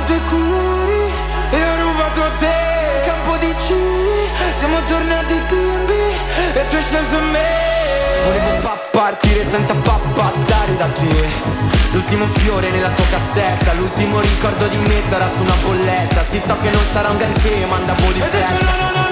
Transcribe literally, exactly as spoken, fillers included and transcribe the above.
tuoi colori e ho rubato a te. Campo di C, siamo tornati bimbi e tu hai scelto me. Volevo partire senza pa- passare da te. L'ultimo fiore nella tua cassetta, l'ultimo ricordo di me sarà su una bolletta. Si sa che non sarà un granché, ma andavo di fretta.